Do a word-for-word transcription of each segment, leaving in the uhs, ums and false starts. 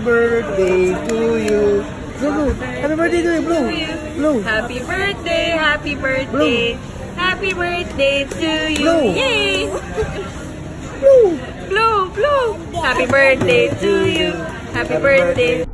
birthday to you. Blue, Blue. Happy birthday to you, Blue. Blue. Happy birthday, happy birthday. Blue. Happy birthday to you. Blue. Yay! Blue. Blue, Blue. Happy birthday to you. Happy birthday.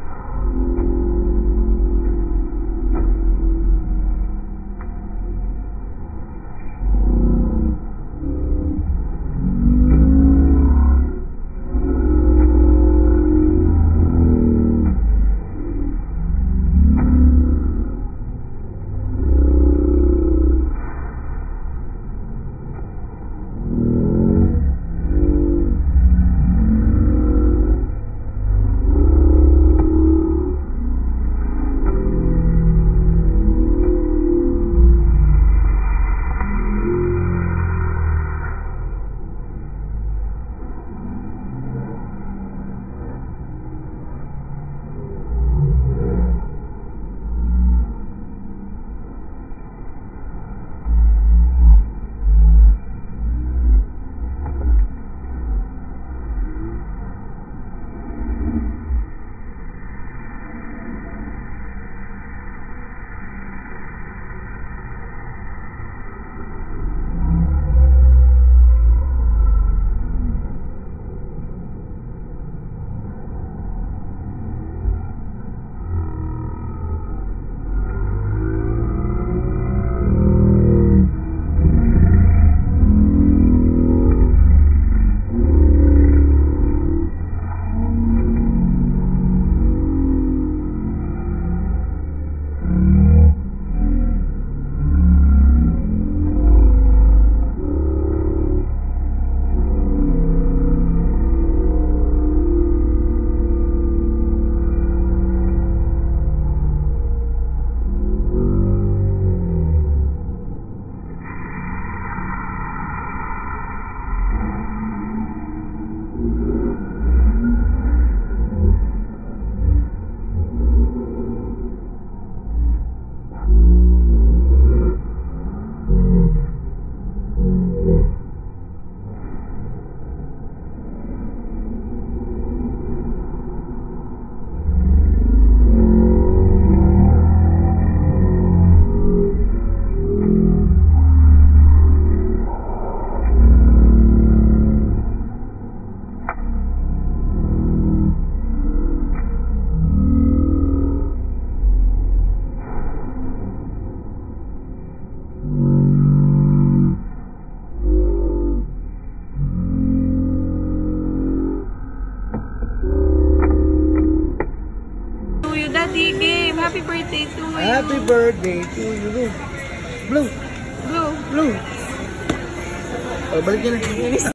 Daddy game. Happy birthday to you. Happy birthday to you. Blue. Blue. Blue. Blue. Oh, balik na.